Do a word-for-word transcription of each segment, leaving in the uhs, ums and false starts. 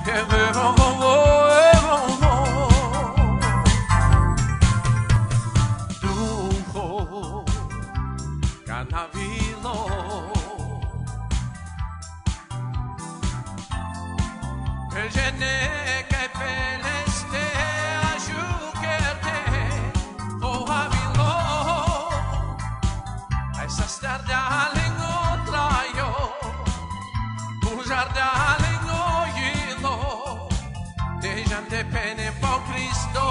Duho canavilo per gene che peleste ajuquerte o avilo ai sastar darling o traio pujar darling o yilo dejante pene por Cristo.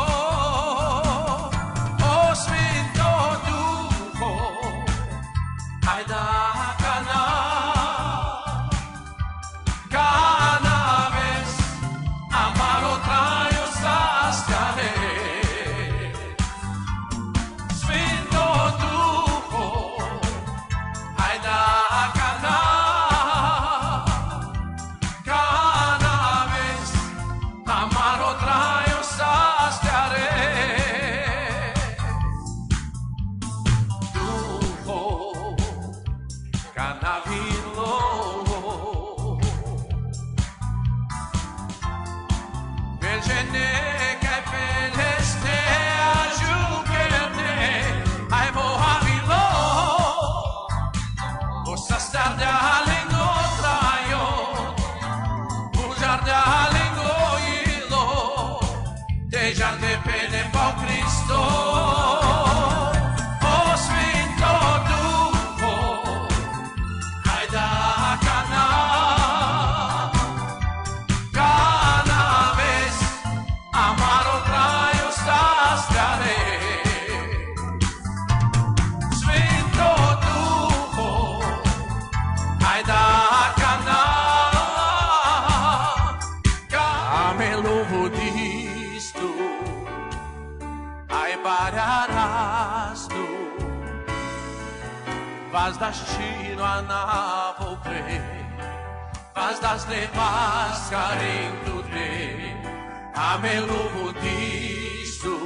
Vas das tiro a navo pre, vas das levas carendo de, a meluvo disto,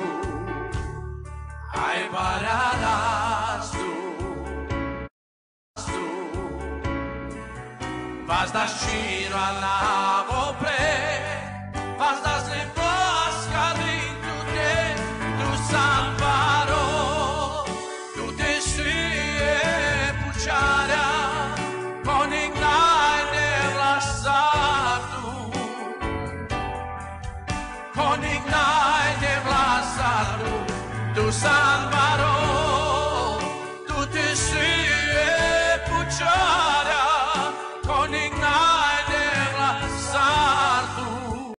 ai paradas tu, vas das tiro a navo